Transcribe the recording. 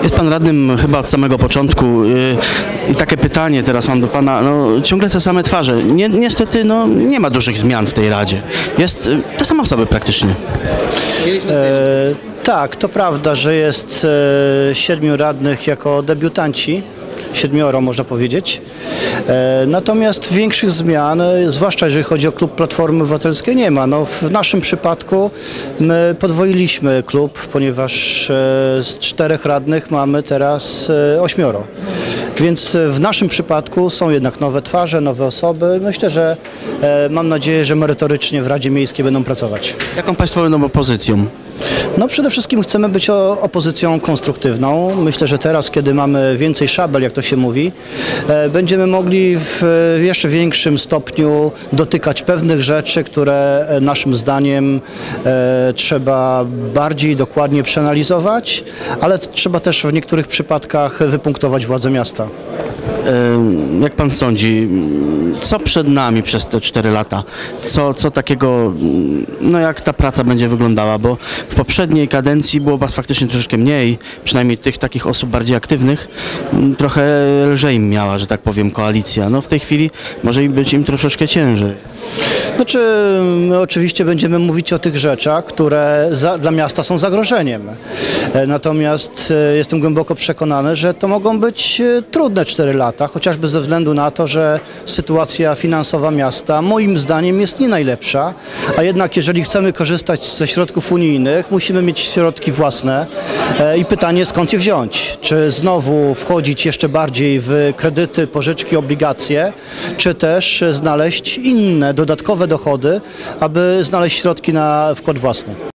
Jest pan radnym chyba od samego początku i takie pytanie teraz mam do pana. No, ciągle te same twarze. Niestety nie ma dużych zmian w tej Radzie. Jest te same osoby praktycznie. Tak, to prawda, że jest 7 radnych jako debiutanci. 7 można powiedzieć. Natomiast większych zmian, zwłaszcza jeżeli chodzi o klub Platformy Obywatelskiej, nie ma. No, w naszym przypadku my podwoiliśmy klub, ponieważ z 4 radnych mamy teraz 8. Więc w naszym przypadku są jednak nowe twarze, nowe osoby. Myślę, że mam nadzieję, że merytorycznie w Radzie Miejskiej będą pracować. Jaką państwo będą opozycją? No przede wszystkim chcemy być opozycją konstruktywną. Myślę, że teraz, kiedy mamy więcej szabel, jak to się mówi, będziemy mogli w jeszcze większym stopniu dotykać pewnych rzeczy, które naszym zdaniem trzeba bardziej dokładnie przeanalizować, ale trzeba też w niektórych przypadkach wypunktować władzę miasta. Jak pan sądzi, co przed nami przez te 4 lata? Co takiego, jak ta praca będzie wyglądała? Bo w poprzedniej kadencji było was faktycznie troszeczkę mniej, przynajmniej tych takich osób bardziej aktywnych. Trochę lżej miała, że tak powiem, koalicja. No w tej chwili może być im troszeczkę ciężej. Znaczy, my oczywiście będziemy mówić o tych rzeczach, które dla miasta są zagrożeniem. Natomiast jestem głęboko przekonany, że to mogą być trudne 4 lata, chociażby ze względu na to, że sytuacja finansowa miasta moim zdaniem jest nie najlepsza, a jednak jeżeli chcemy korzystać ze środków unijnych, musimy mieć środki własne i pytanie, skąd je wziąć? Czy znowu wchodzić jeszcze bardziej w kredyty, pożyczki, obligacje, czy też znaleźć inne, dodatkowe dochody, aby znaleźć środki na wkład własny.